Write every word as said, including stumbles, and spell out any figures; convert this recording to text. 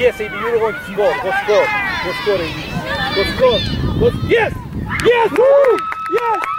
Yes, A B, you're the one to score. Go score. Go score, A B. Go score. Go, yes! Yes! Woo! Yes!